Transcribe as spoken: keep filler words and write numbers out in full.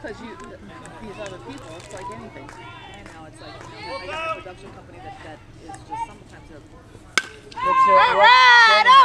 because you, these other people, it's like anything. I know, it's like, you know, I got a production company that, that is just sometimes a... What's your, what,